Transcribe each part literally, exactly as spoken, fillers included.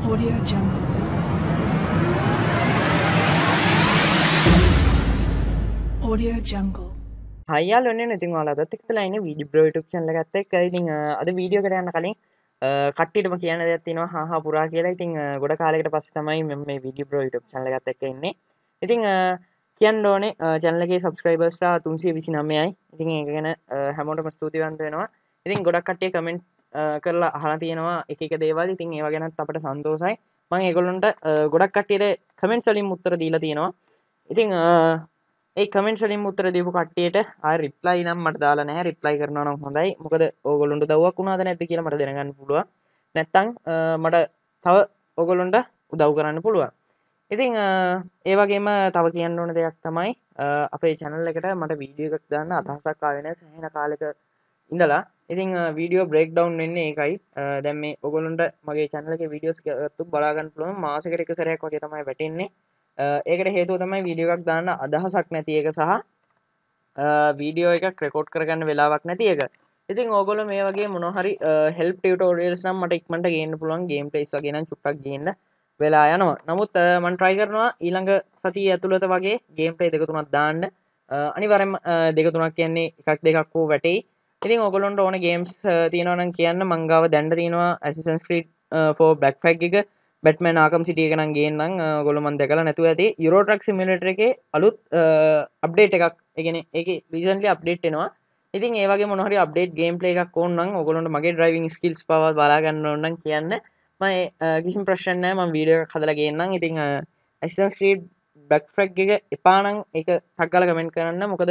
Audio Jungle. Audio Jungle. හයි යාළුවනේ ඉතින් ඔයාලටත් එක්කලා ඉන්නේ වීඩියෝ බ්‍රෝ YouTube channel එකත් එක්ක. ඉතින් අද වීඩියෝ එකට යන්න කලින් කට්ටියටම කියන්න දෙයක් තියෙනවා හා හා පුරා කියලා. ඉතින් ගොඩ කාලයකට පස්සේ තමයි මම මේ වීඩියෝ බ්‍රෝ YouTube channel එකත් එක්ක ඉන්නේ. ඉතින් කියන්න ඕනේ channel එකේ subscribers ලා තුන්සිය විසිනමයයි. ඉතින් ඒක ගැන හැමෝටම ස්තුතිවන්ත වෙනවා. ඉතින් ගොඩක් කට්ටිය comment කරලා අහලා තියෙනවා එක එක දේවල්. ඉතින් ඒවා ගැනත් අපිට සන්තෝෂයි. මම ඒගොල්ලන්ට ගොඩක් කට්ටියට comments වලින් උත්තර දීලා තියෙනවා. ඉතින් ඒ කමෙන්ට්ස් වලින් උත්තර දීපු කට්ටියට ආයෙ රිප්ලයි නම් මට දාලා නැහැ. රිප්ලයි කරනවා නම් හොඳයි. මොකද ඕගොල්ලන්ට උදව්වක් වුණාද නැද්ද කියලා මට දැනගන්න පුළුවන්. නැත්තම් මට තව ඕගොල්ලන්ට උදව් කරන්න පුළුවන්. ඉතින් ඒ වගේම තව කියන්න ඕන දෙයක් තමයි අපේ channel එකට මට වීඩියෝ එකක් දාන්න අදහසක් ආවේ නැහැ සෑහෙන කාලෙක ඉඳලා. ඉතින් වීඩියෝ බ්‍රේක් ඩවුන් වෙන්නේ ඒකයි. දැන් මේ ඕගොල්ලන්ට මගේ channel එකේ වීඩියෝස් ගත්තොත් බලා ගන්න පුළුවන්. මාසෙකට එක සැරයක් වගේ තමයි වැටෙන්නේ. ඒකට හේතුව තමයි වීඩියෝ එකක් දාන්න අදහසක් නැති එක සහ වීඩියෝ එකක් රෙකෝඩ් කරගන්න වෙලාවක් නැති එක. ඉතින් ඕගොල්ලෝ මේ වගේ මොනවා හරි හෙල්ප් ටියුටෝරියල්ස් නම් මට ඉක්මනට ගේන්න පුළුවන්. ගේම් ප්ලේස් වගේ නම් චුට්ටක් ගේන්න වෙලා යනවා. නමුත් මම try කරනවා ඊළඟ සතිය ඇතුළත වගේ ගේම් ප්ලේ දෙක තුනක් දාන්න. අනිවාර්යෙන්ම දෙක තුනක් කියන්නේ එකක් දෙකක් වෝ වැටෙයි. ඉතින් ඕගොල්ලන්ට ඕන ගේම්ස් තියෙනවා නම් කියන්න. මං ගාව දැන්න තියෙනවා Assassin's Creed four Black Flag එක, Batman Arkham City එක නම් ගේන්නම්. ඔයගොල්ලෝ මන් දැකලා නැතුව ඇති. Euro Truck Simulator එකේ අලුත් අප්ඩේට් එකක්, ඒ කියන්නේ ඒකේ රීසන්ට්ලි අප්ඩේට් වෙනවා. ඉතින් ඒ වගේ මොන හරි අප්ඩේට් ගේම් ප්ලේ එකක් ඕන නම් ඔයගොල්ලන්ට මගේ ඩ්‍රයිවිං ස්කිල්ස් පවා බලා ගන්න ඕන නම් කියන්න. මම කිසිම ප්‍රශ්නයක් නැහැ. මම වීඩියෝ එකක් හදලා ගේන්නම්. ඉතින් Assassin's Creed Black Flag එක එපා නම් ඒක ටක් ගාලා කමෙන්ට් කරන්න. මොකද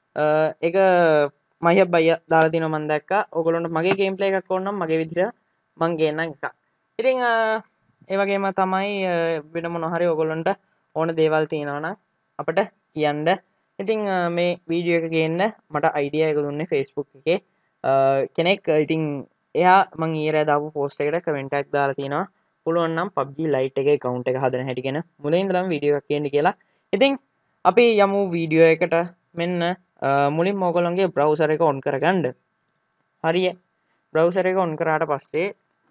ඒක මහියබ් බයියා දාලා තිනවා මම දැක්කා. ඔයගොල්ලන්ට මගේ ගේම් ප්ලේ එකක් ඕන නම් මගේ විදිහට මං ගේන්නම් එකක්. ඉතින් ඒ වගේම තමයි වෙන මොන හරි ඔයගොල්ලන්ට ඕන දේවල් තියෙනවා නම් අපිට කියන්න. ඉතින් මේ වීඩියෝ එක ගේන්න මට අයිඩියා එක දුන්නේ Facebook එකේ කෙනෙක්. ඉතින් එයා මං ඊයේ දාපු පෝස්ට් එකට කමෙන්ට් එකක් දාලා තිනවා පුළුවන් නම් P U B G Lite එකේ account එක හදන හැටි ගැන මුලින් ඉඳලම වීඩියෝ එකක් කියන්න කියලා. ඉතින් අපි යමු වීඩියෝ එකට. මෙන්න මුලින්ම ඔයගොල්ලන්ගේ browser එක on කරගන්න. හරිය. browser එක on කරාට පස්සේ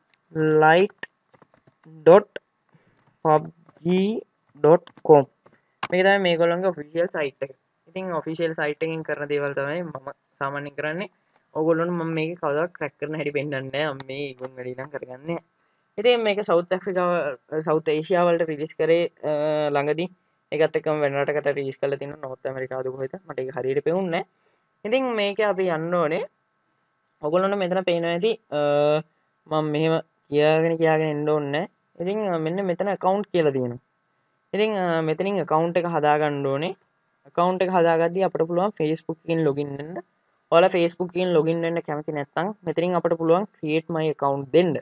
lite dot pubg dot com මේක තමයි මේගොල්ලන්ගේ official site එක. ඉතින් official site එකෙන් කරන දේවල් තමයි මම සාමාන්‍යයෙන් කරන්නේ. ඕගොල්ලන්ට මම මේක කවදාවත් crack කරන හැටි පෙන්නන්නේ නැහැ. මම මේ ඉගුන් වැඩි නම් කරගන්නේ. ඉතින් මේක South Africa South Asia වලට රිලීස් කරේ ළඟදී. ඒකත් එක්කම වෙන රටකට රිලීස් කරලා තිනවා North America ආද කොහෙද මට ඒක හරියට පෙවුන්නේ නැහැ. ඉතින් මේක අපි යන්න ඕනේ. ඔයගොල්ලන්ට මෙතන පේනවා ඇති මම මෙහෙම කියාගෙන කියාගෙන එන්න ඕනේ නැහැ. ඉතින් මෙන්න මෙතන account කියලා තියෙනවා. ඉතින් මෙතනින් account එක හදාගන්න ඕනේ. account එක හදාගද්දී අපිට පුළුවන් Facebook එකෙන් login වෙන්න. ඔයාලා Facebook එකෙන් login වෙන්න කැමති නැත්නම් මෙතනින් අපිට පුළුවන් create my account දෙන්න.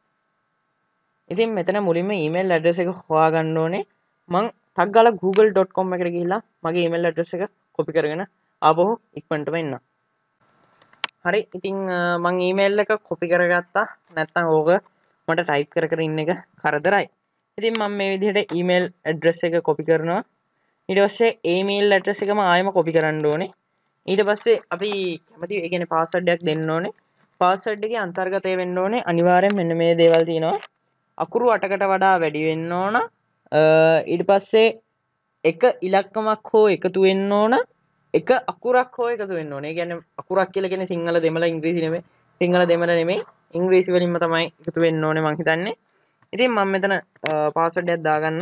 ඉතින් මෙතන මුලින්ම email address එක හොයාගන්න ඕනේ. මං ටක් ගාලා google dot com එකට ගිහිල්ලා මගේ email address එක copy කරගෙන ආපහු ඉක්මනටම එන්න. හරි. ඉතින් මං email එක copy කරගත්තා. නැත්නම් ඕක මට type කර කර ඉන්න එක කරදරයි. ඉතින් මම මේ විදිහට email address එක copy කරනවා. ඊට පස්සේ email address එකම ආයෙම copy කරන්න ඕනේ. ඊට පස්සේ අපි කැමති ඒ කියන්නේ password එකක් දෙන්න ඕනේ. password එකේ අන්තර්ගතය වෙන්න ඕනේ අනිවාර්යෙන් මෙන්න මේ දේවල් තියෙනවා. අකුරු අටකට වඩා වැඩි වෙන්න ඕන. ඊට පස්සේ එක ඉලක්කමක් හෝ එකතු වෙන්න ඕන. එක අකුරක් හෝ එකතු වෙන්න ඕනේ. ඒ කියන්නේ අකුරක් කියලා කියන්නේ සිංහල දෙමළ ඉංග්‍රීසි නෙමෙයි. සිංහල දෙමළ නෙමෙයි. ඉංග්‍රීසි වලින්ම තමයි එකතු වෙන්න ඕනේ මං හිතන්නේ. ඉතින් මම මෙතන පාස්වර්ඩ් එකක් දාගන්න.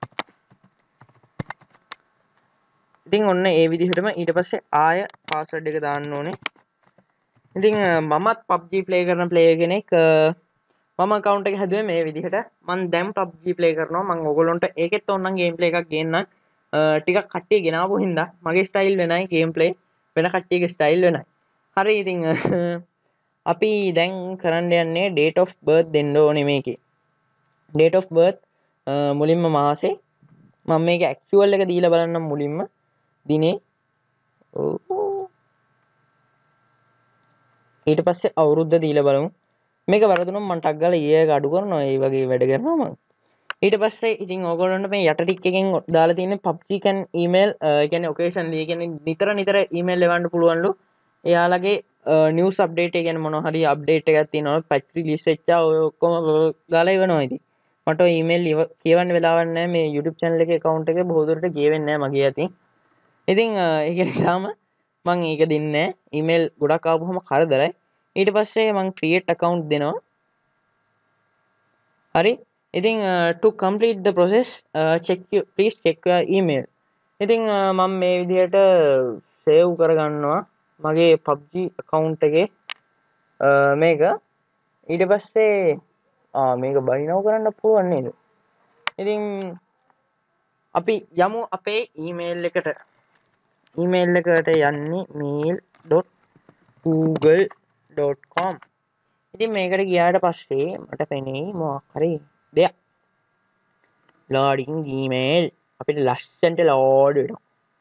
ඉතින් ඔන්න ඒ විදිහටම ඊට පස්සේ ආය පාස්වර්ඩ් එක දාන්න ඕනේ. ඉතින් මමත් P U B G play කරන player කෙනෙක්. මම account එක හැදුවේ මේ විදිහට. මම දැන් P U B G play කරනවා. මම ඔයගොල්ලන්ට ඒකෙත් ඕනනම් game play එකක් ගේන්න. ටිකක් කට්ටිය ගෙනාවු හින්දා මගේ style වෙනයි game play වෙන කට්ටියගේ style වෙනයි. හරි ඉතින් අපි දැන් කරන්න යන්නේ date of birth දෙන්න ඕනේ මේකේ. date of birth මුලින්ම මාසේ මම මේක actual එක දීලා බලන්නම් මුලින්ම දිනේ. ඊට පස්සේ අවුරුද්ද දීලා බලමු. මේක වැරදුනොත් මම ටක් ගාලා ඊයේ එක අඩු කරනවා. ඒ වගේ වැඩ කරනවා මම. ඊට පස්සේ ඉතින් ඕගොල්ලන්ට මේ යට ටික් එකෙන් දාලා තියෙන P U B G can email ඒ කියන්නේ occasionally ඒ කියන්නේ නිතර නිතර email එවන්න පුළුවන්ලු. එයාලගේ news update ඒ කියන්නේ මොනවා හරි update එකක් තියෙනවා patch release වෙච්චා ඔය ඔක්කොම ගාලා එවනවා ඉතින්. මට ඊමේල් කියවන්න වෙලාවක් නැහැ මේ YouTube channel එකේ account එකේ බොහෝ දුරට ගෙවෙන්නේ නැහැ මගේ අතින්. ඉතින් ඒක නිසාම මම ඒක දෙන්නේ නැහැ. ඊමේල් ගොඩක් ආවම කරදරයි. ඊට පස්සේ මම create account දෙනවා. හරි. ඉතින් to complete the process uh, check you, please check your email. ඉතින් මම මේ විදිහට save කරගන්නවා මගේ P U B G account එකේ මේක. ඊට පස්සේ ආ මේක බයිනව කරන්න පුළුවන් නේද? ඉතින් අපි යමු අපේ ඊමේල් එකට. ඊමේල් එකට යන්නේ mail dot google dot com. ඉතින් මේකට ගියාට පස්සේ මට පෙනෙයි මොකක් හරි දෙයක්. loading gmail අපිට ලස්සනට load වෙනවා.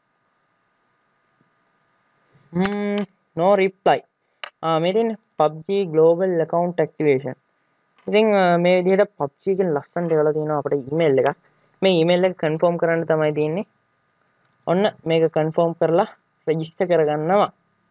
hmm no reply. ආ මේ තියෙන්නේ P U B G global account activation. ඉතින් මේ විදිහට P U B G එකෙන් ලස්සනට වෙලා තියෙනවා අපේ ඊමේල් එකක්. මේ ඊමේල් එක කන්ෆර්ම් කරන්න තමයි තියෙන්නේ. ඔන්න මේක කන්ෆර්ම් කරලා රෙජිස්ටර් කරගන්නවා.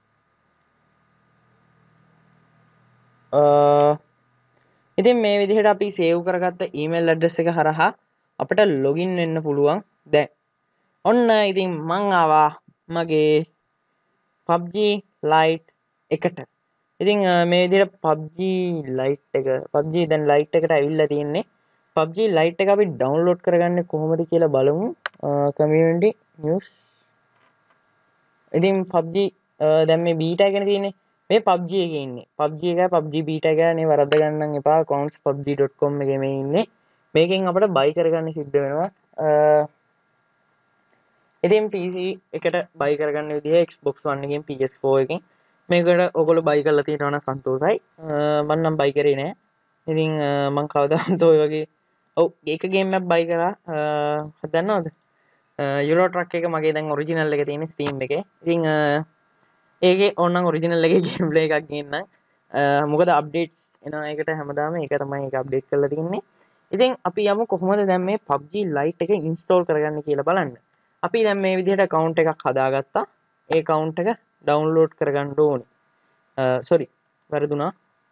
අ ඉතින් මේ විදිහට අපි සේව් කරගත්ත ඊමේල් ඇඩ්‍රස් එක හරහා අපිට ලොගින් වෙන්න පුළුවන් දැන්. ඔන්න ඉතින් මං ආවා මගේ P U B G Lite එකට. ඉතින් මේ විදිහට P U B G Lite එක P U B G දැන් Lite එකට ඇවිල්ලා තියෙන්නේ. P U B G Lite එක අපි ඩවුන්ලෝඩ් කරගන්නේ කොහොමද කියලා බලමු. community news. ඉතින් P U B G දැන් මේ බීටා එකනේ තියෙන්නේ. මේ P U B G එකේ ඉන්නේ. P U B G එකයි P U B G beta එකයි නේ වරද්ද ගන්න එපා. accounts P U B G dot com එකේ මේ ඉන්නේ. මේකෙන් අපිට buy කරගන්න සිද්ධ වෙනවා. ඉතින් P C එකට buy කරගන්න විදිහ Xbox One එකෙන් P S four එකෙන් මේකට ඔයගොල්ලෝ buy කරලා තියෙනවා නම් සන්තෝසයි. මම නම් buy කරේ නෑ. ඉතින් මම කවදාවත් ඔය වගේ ඔව් ඒක ගේම් එකක් buy කරා. හදන්නවද? Euro Truck එක මගේ දැන් ඔරිජිනල් එක තියෙන්නේ Steam එකේ. ඉතින් ඒකේ ඕනනම් ඔරිජිනල් එකේ ගේම් ප්ලේ එකක් ගේන්නම්. මොකද අප්ඩේට්ස් එනවා ඒකට හැමදාම ඒක තමයි ඒක අප්ඩේට් කරලා තියෙන්නේ. ඉතින් අපි යමු කොහොමද දැන් මේ P U B G Lite එක ඉන්ස්ටෝල් කරගන්නේ කියලා බලන්න. අපි දැන් මේ විදිහට account එකක් හදාගත්තා. ඒ account එක download කරගන්න ඕනේ. sorry වැරදුනා.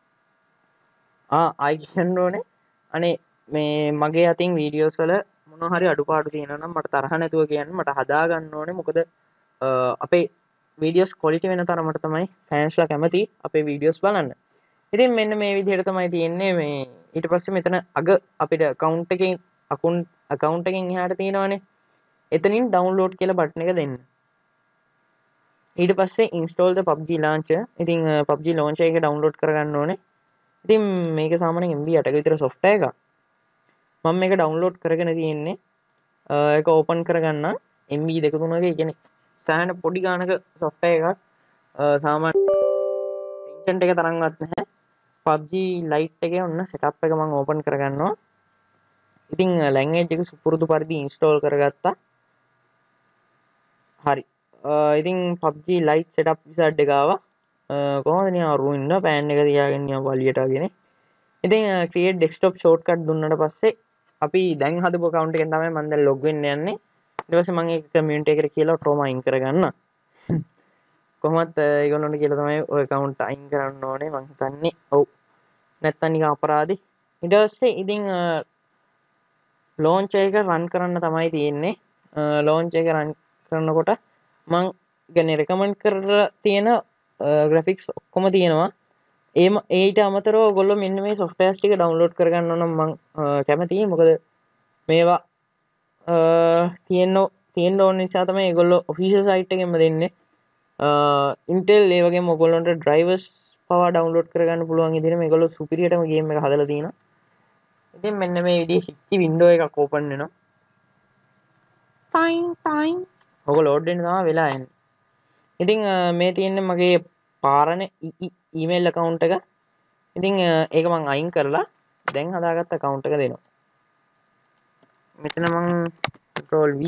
ආ ආයි කියන්න ඕනේ. අනේ මේ මගේ අතින් වීඩියෝස් වල මොනවා හරි අඩුපාඩු තියෙනවා නම් මට තරහ නැතුව කියන්න. මට හදා ගන්න ඕනේ. මොකද අපේ වීඩියෝස් quality වෙන තරමට තමයි ෆෑන්ස්ලා කැමති අපේ වීඩියෝස් බලන්න. ඉතින් මෙන්න මේ විදිහට තමයි තියෙන්නේ මේ ඊට පස්සේ මෙතන අග අපිට account එකෙන් account account එකෙන් එහාට තියෙනවානේ. එතනින් download කියලා බටන් එක දෙන්න. ඊට පස්සේ install the P U B G launcher. ඉතින් P U B G launcher එක download කරගන්න ඕනේ. ඉතින් මේක සාමාන්‍යයෙන් M B eight ක විතර software එකක්. මම මේක download කරගෙන තියෙන්නේ. ඒක open කරගන්න M B two තුනක ඒ කියන්නේ සෑහෙන පොඩි ගානක software එකක්. සාමාන්‍ය ටෙන්ෂන් එක තරම්වත් නැහැ. P U B G Lite එකේ ඔන්න setup එක මම open කරගන්නවා. ඉතින් language එක සුපුරුදු පරිදි install කරගත්තා. හරි. ඉතින් P U B G Lite setup wizard එක ආවා. කොහොමද නිකන් රුයින්න පෑන් එක තියාගෙන නිකන් වලියට වගේ. ඉතින් create desktop shortcut දුන්නාට පස්සේ අපි දැන් හදපු account එකෙන් තමයි මම දැන් log වෙන්න යන්නේ. ඊට පස්සේ මම ඒක community එකට කියලා ඔටෝම අයින් කරගන්න. කොහොමත් ඒගොල්ලන්ට කියලා තමයි ඔය account අයින් කරන්න ඕනේ මං හිතන්නේ. ඔව්. නැත්තම් නිකන් අපරාධි. ඊට පස්සේ ඉතින් launch එක run කරන්න තමයි තියෙන්නේ. launch එක run කරනකොට මං කියන්නේ recommend කරලා තියෙන graphics ඔක්කොම තියෙනවා. ඒම ඊට අමතරව ඔයගොල්ලෝ මෙන්න මේ softwares ටික download කරගන්න ඕන නම් මං කැමතියි. මොකද මේවා තියෙන්න තියෙන්න ඕන නිසා තමයි ඒගොල්ලෝ official site එකෙන්ම දෙන්නේ. Intel ඒ වගේම ඔයගොල්ලන්ට drivers පවා download කරගන්න පුළුවන් විදිහට මේගොල්ලෝ superiorටම game එක හදලා තියෙනවා. ඉතින් මෙන්න මේ විදිහේ හිටි window එකක් open වෙනවා. fine fine ඔක load වෙන්න තමයි වෙලා යන්නේ. ඉතින් මේ තියෙන්නේ මගේ පාරණ email account එක. ඉතින් ඒක මම අයින් කරලා දැන් හදාගත්ත account එක දෙනවා. මෙතන මම control V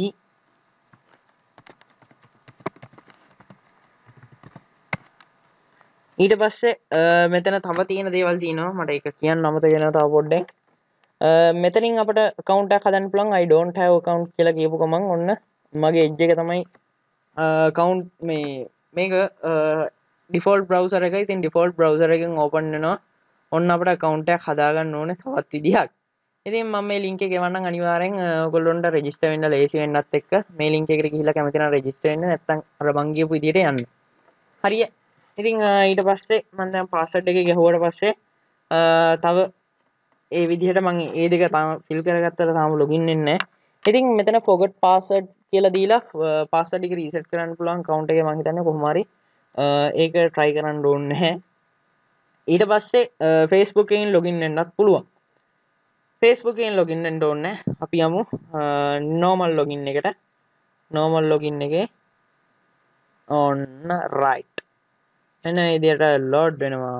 ඊට පස්සේ මෙතන තව තියෙන දේවල් තියෙනවා මට ඒක කියන්න අමතක වෙනවා තව පොඩ්ඩක්. මෙතනින් අපිට account එකක් හදන්න පුළුවන් I don't have account කියලා කියපු ගමන් ඔන්න මගේ edge එක තමයි account මේ මේක default browser එක. ඉතින් default browser එකෙන් open වෙනවා. ඔන්න අපිට account එකක් හදාගන්න ඕනේ තවත් විදිහක්. ඉතින් මම මේ link එක ගෙවන්නම් අනිවාර්යෙන් ඔයගොල්ලොන්ට register වෙන්න ලේසි වෙන්නත් එක්ක මේ link එකට ගිහිල්ලා කැමති නම් register වෙන්න නැත්නම් අර මං කියපු විදිහට යන්න. හරිය. ඉතින් ඊට පස්සේ මම දැන් password එක ගැහුවට පස්සේ තව ඒ විදිහට මම ඒ දෙක තාම fill කරගත්තට තාම login වෙන්නේ නැහැ. ඉතින් මෙතන forgot password කියලා දීලා password එක reset කරන්න පුළුවන් account එකේ මම හිතන්නේ කොහොම හරි ඒක try කරන්න ඕනේ නැහැ. ඊට පස්සේ Facebook එකෙන් login වෙන්නත් පුළුවන්. Facebook එකෙන් login වෙන්න ඕනේ නැහැ. අපි යමු normal login එකට. normal login එකේ on right. එන විදිහට load වෙනවා.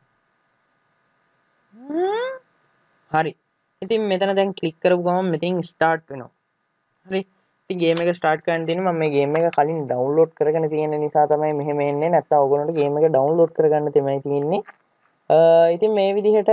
හරි. ඉතින් මෙතන දැන් ක්ලික් කරපු ගමන් මෙතනින් ස්ටාර්ට් වෙනවා. හරි. ඉතින් ගේම් එක ස්ටාර්ට් කරන්න තියෙන්නේ මම මේ ගේම් එක කලින් ඩවුන්ලෝඩ් කරගෙන තියෙන නිසා තමයි මෙහෙම එන්නේ. නැත්නම් ඔයගොල්ලන්ට ගේම් එක ඩවුන්ලෝඩ් කරගන්න තමයි තියෙන්නේ. ඉතින් මේ විදිහට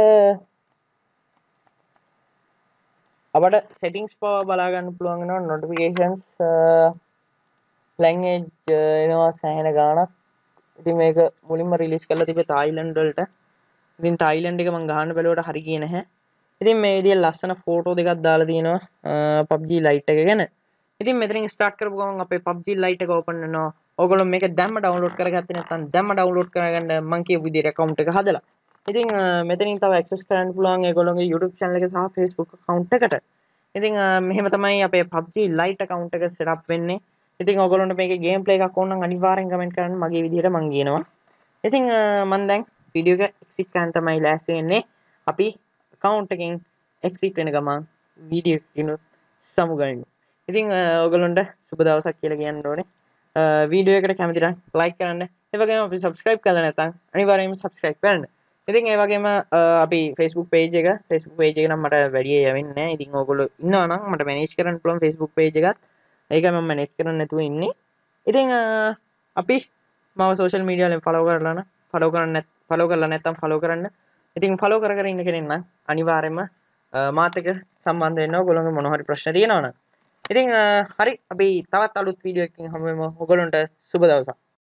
අපට settings පව බලා ගන්න පුළුවන් වෙනවා. notifications language එනවා සෑහෙන ගාණක්. ඉතින් මේක මුලින්ම රිලීස් කරලා තිබේ තායිලන්ඩ් වලට. ඉතින් තායිලන්ඩ් එක මම ගහන්න බැලුවට හරි ගියේ නැහැ. ඉතින් මේ විදිහේ ලස්සන ෆෝටෝ දෙකක් දාලා තියෙනවා P U B G Lite එක ගැන. ඉතින් මෙතනින් ස්ටාර්ට් කරපු ගමන් අපේ P U B G Lite එක ඕපන් වෙනවා. ඔයගොල්ලෝ මේක දැම්ම ඩවුන්ලෝඩ් කරගත්තේ නැත්නම් දැම්ම ඩවුන්ලෝඩ් කරගන්න මම කියපු විදිහට account එක හදලා. ඉතින් මෙතනින් තව access කරන්න පුළුවන් ඒගොල්ලෝගේ YouTube channel එක සහ Facebook account එකට. ඉතින් මෙහෙම තමයි අපේ P U B G Lite account එක set up වෙන්නේ. ඉතින් ඔයගොල්ලන්ට මේකේ gameplay එකක් ඕන නම් අනිවාර්යෙන් comment කරන්න මගේ විදිහට මම කියනවා. ඉතින් මම දැන් වීඩියෝ එක exit කරන්න තමයි ලෑස්ති වෙන්නේ. අපි account එකෙන් exit වෙන ගමන් වීඩියෝ එකකින් සමුගනිමු. ඉතින් ඔයගොල්ලන්ට සුබ දවසක් කියලා කියන්න ඕනේ. වීඩියෝ එකට කැමති නම් like කරන්න. ඒ වගේම අපි subscribe කරලා නැත්නම් අනිවාර්යයෙන්ම subscribe කරන්න. ඉතින් ඒ වගේම අපි Facebook page එක Facebook page එක නම් මට වැඩි යවෙන්නේ නැහැ. ඉතින් ඔයගොල්ලෝ ඉන්නවා නම් මට manage කරන්න පුළුවන් Facebook page එකත්. ඒක මම manage කරන්න නැතුව ඉන්නේ. ඉතින් අපි මාව social media වලින් follow කරලා නම් follow කරන්න follow කරලා නැත්නම් follow කරන්න. ඉතින් follow කර කර ඉන්න කෙනෙක් නම් අනිවාර්යයෙන්ම මාත් එක්ක සම්බන්ධ වෙන්න ඔයගොල්ලෝගේ මොන හරි ප්‍රශ්න තියෙනවා නම්. ඉතින් හරි අපි තවත් අලුත් වීඩියෝ එකකින් හමු වෙමු. ඔයගොල්ලන්ට සුබ දවසක්.